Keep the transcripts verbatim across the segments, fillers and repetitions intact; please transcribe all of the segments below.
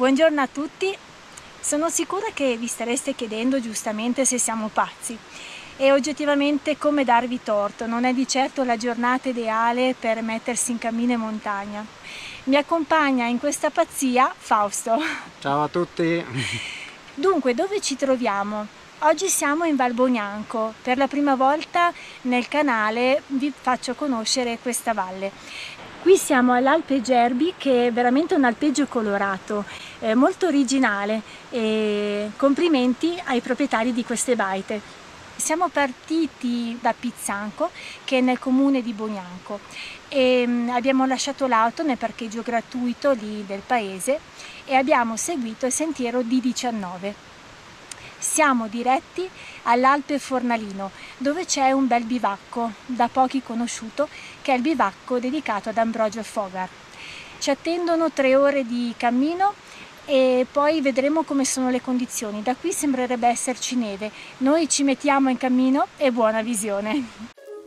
Buongiorno a tutti, sono sicura che vi stareste chiedendo giustamente se siamo pazzi e oggettivamente come darvi torto, non è di certo la giornata ideale per mettersi in cammino in montagna. Mi accompagna in questa pazzia Fausto. Ciao a tutti! Dunque, dove ci troviamo? Oggi siamo in Val Bognanco, per la prima volta nel canale vi faccio conoscere questa valle. Qui siamo all'Alpe Gerbi, che è veramente un alpeggio colorato, eh, molto originale, e complimenti ai proprietari di queste baite. Siamo partiti da Pizzanco, che è nel comune di Bognanco, e abbiamo lasciato l'auto nel parcheggio gratuito lì del paese e abbiamo seguito il sentiero D diciannove. Siamo diretti all'Alpe Fornalino, dove c'è un bel bivacco, da pochi conosciuto, che è il bivacco dedicato ad Ambrogio Fogar. Ci attendono tre ore di cammino e poi vedremo come sono le condizioni. Da qui sembrerebbe esserci neve. Noi ci mettiamo in cammino e buona visione!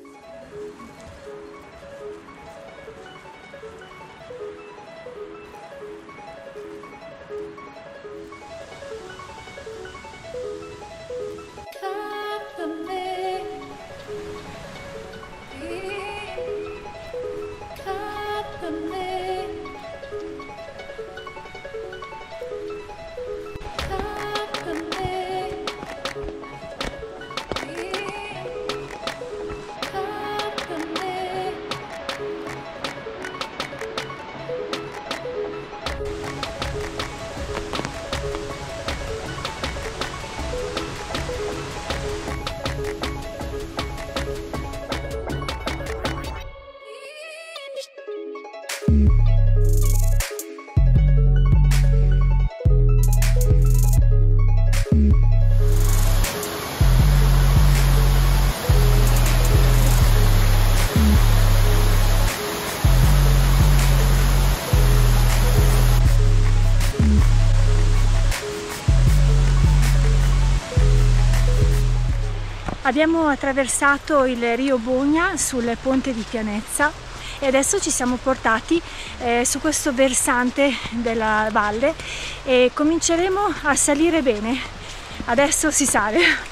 Abbiamo attraversato il Rio Bogna sul ponte di Pianezza e adesso ci siamo portati eh, su questo versante della valle e cominceremo a salire bene. Adesso si sale.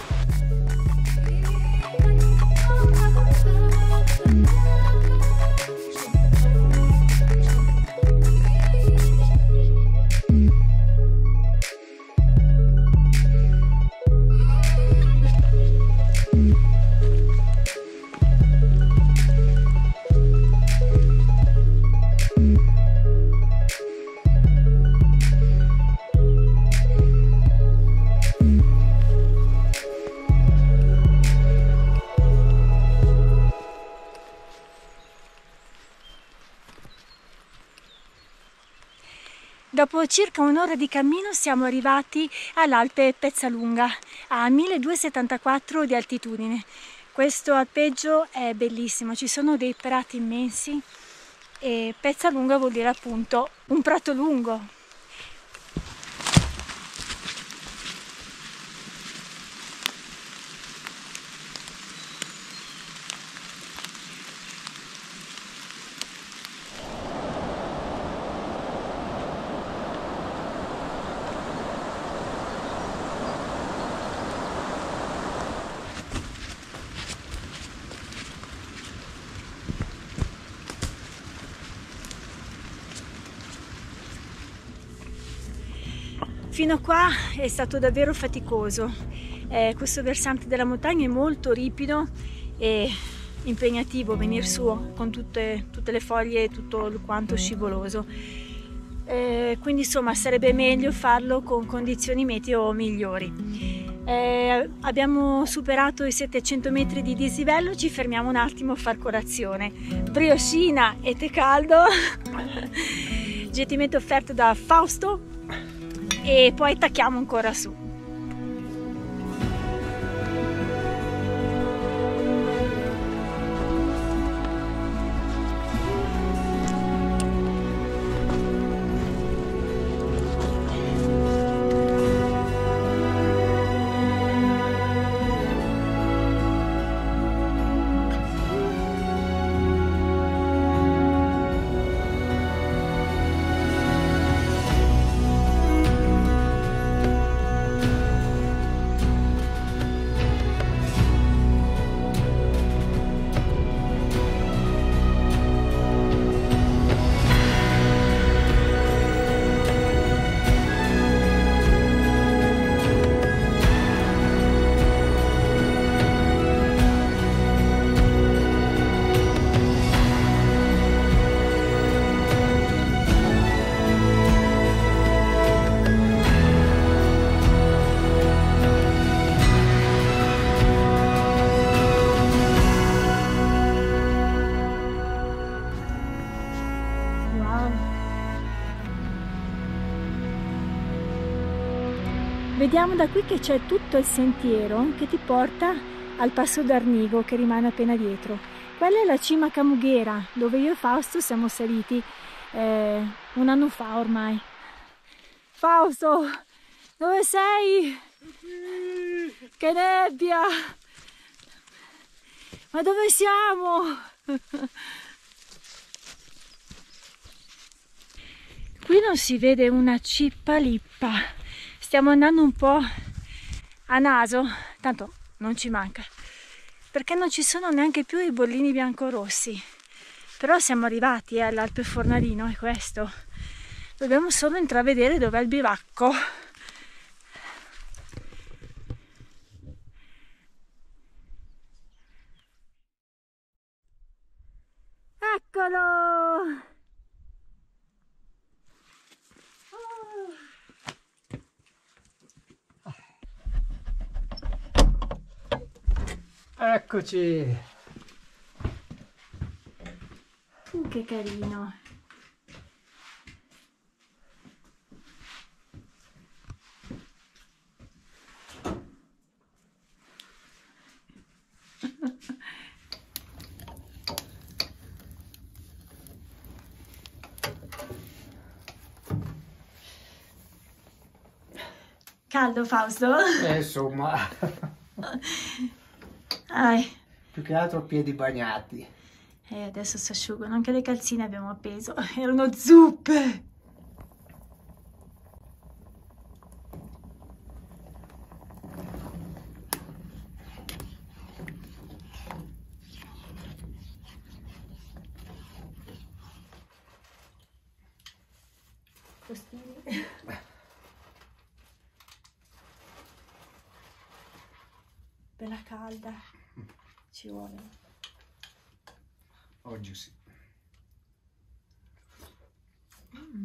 Dopo circa un'ora di cammino siamo arrivati all'Alpe Pezzalunga, a milleduecentosettantaquattro di altitudine. Questo alpeggio è bellissimo, ci sono dei prati immensi e Pezzalunga vuol dire appunto un prato lungo. Fino a qua è stato davvero faticoso, eh, questo versante della montagna è molto ripido e impegnativo venire su con tutte, tutte le foglie e tutto quanto scivoloso, eh, quindi insomma sarebbe meglio farlo con condizioni meteo migliori. Eh, abbiamo superato i settecento metri di dislivello, ci fermiamo un attimo a far colazione, brioscina e tè caldo, gettimento offerto da Fausto, e poi tacchiamo ancora su. Vediamo da qui che c'è tutto il sentiero che ti porta al Passo d'Arnigo, che rimane appena dietro. Quella è la cima Camughera, dove io e Fausto siamo saliti eh, un anno fa ormai. Fausto, dove sei? Che nebbia! Ma dove siamo? Qui non si vede una cippa lippa. Stiamo andando un po' a naso, tanto non ci manca, perché non ci sono neanche più i bollini biancorossi. Però siamo arrivati eh, all'Alpe Fornarino, è questo. Dobbiamo solo intravedere dov'è il bivacco. Eccolo! Eccoci! Uh, che carino! Caldo, Fausto? Eh, insomma, Ai. più che altro piedi bagnati. E adesso si asciugano, anche le calzine abbiamo appeso, erano zuppe! Bella calda, ci vuole. Oggi sì. Mm.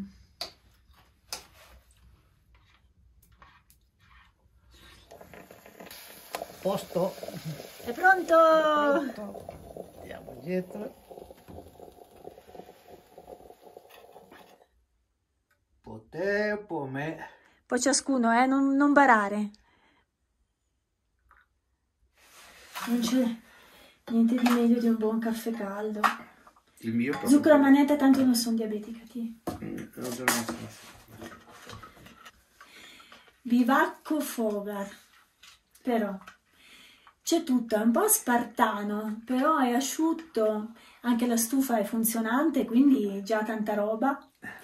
Posto? È pronto? Pronto. Andiamo dietro. Po' te, po' me. Poi ciascuno, eh, non, non barare. Non c'è niente di meglio di un buon caffè caldo. Il mio proprio. Zucchero a manetta, tanto non sono diabetica, ti. Bivacco Fogar. Però c'è tutto, è un po' spartano, però è asciutto, anche la stufa è funzionante, quindi già tanta roba.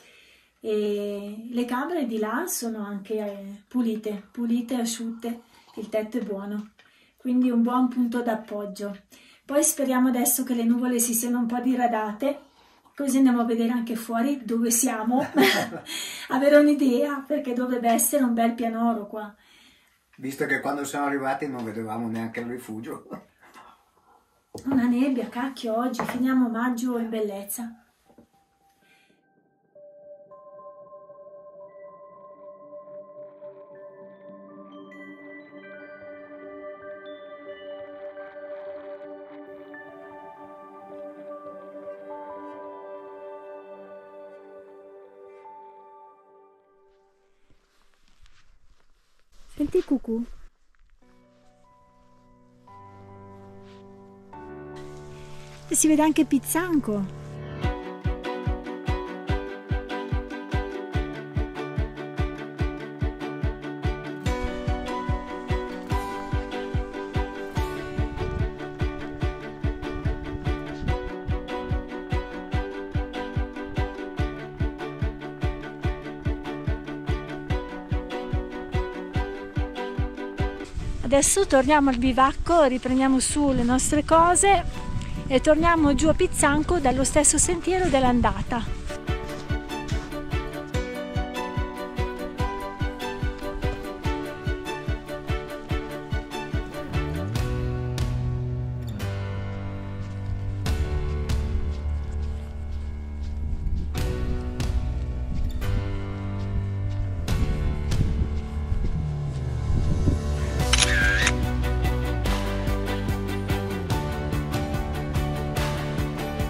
E le camere di là sono anche eh, pulite, pulite e asciutte, il tetto è buono. Quindi un buon punto d'appoggio. Poi speriamo adesso che le nuvole si siano un po' diradate, così andiamo a vedere anche fuori dove siamo, avere un'idea, perché dovrebbe essere un bel pianoro qua. Visto che quando siamo arrivati non vedevamo neanche il rifugio. Una nebbia, cacchio, oggi finiamo maggio in bellezza. Senti il cucù. E si vede anche Pizzanco. Adesso torniamo al bivacco, riprendiamo su le nostre cose e torniamo giù a Pizzanco dallo stesso sentiero dell'andata.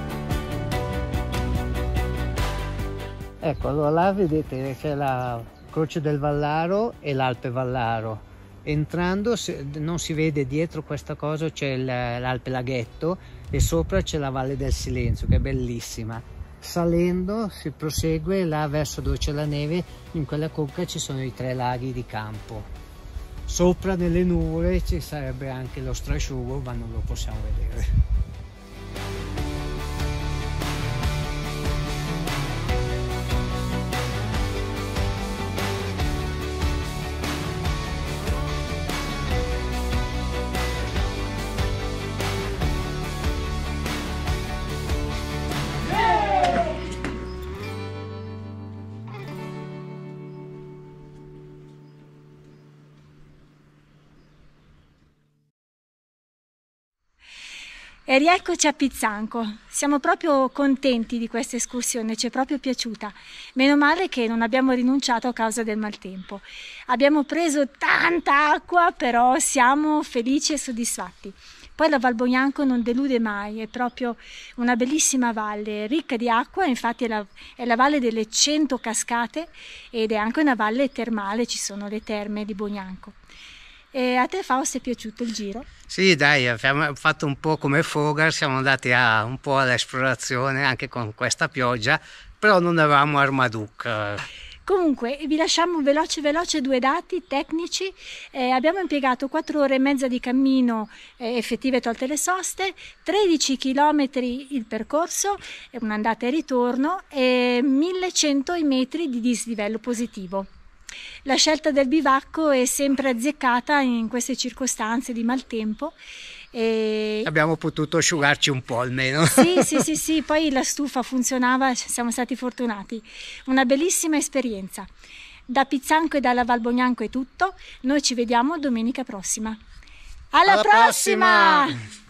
Ecco, allora là vedete c'è la, Croce del Vallaro e l'Alpe Vallaro. Entrando non si vede, dietro questa cosa c'è l'Alpe Laghetto e sopra c'è la Valle del Silenzio, che è bellissima. Salendo si prosegue là verso dove c'è la neve, in quella conca ci sono i tre laghi di Campo. Sopra nelle nuvole ci sarebbe anche lo strasciugo, ma non lo possiamo vedere. E rieccoci a Pizzanco, siamo proprio contenti di questa escursione, ci è proprio piaciuta. Meno male che non abbiamo rinunciato a causa del maltempo. Abbiamo preso tanta acqua, però siamo felici e soddisfatti. Poi la Val Bognanco non delude mai, è proprio una bellissima valle, ricca di acqua, infatti è la, è la valle delle cento cascate ed è anche una valle termale, ci sono le terme di Bognanco. E a te, Fausto, è piaciuto il giro? Sì, dai, abbiamo fatto un po' come Fogar, siamo andati a, un po' all'esplorazione anche con questa pioggia, però non avevamo Armaduc. Comunque vi lasciamo veloce veloce due dati tecnici. Eh, abbiamo impiegato quattro ore e mezza di cammino eh, effettive tolte le soste, tredici chilometri il percorso, un'andata e ritorno e millecento i metri di dislivello positivo. La scelta del bivacco è sempre azzeccata in queste circostanze di maltempo. E... abbiamo potuto asciugarci un po' almeno. Sì, sì, sì, sì, poi la stufa funzionava, siamo stati fortunati. Una bellissima esperienza. Da Pizzanco e dalla Val Bognanco è tutto, noi ci vediamo domenica prossima. Alla, Alla prossima! prossima!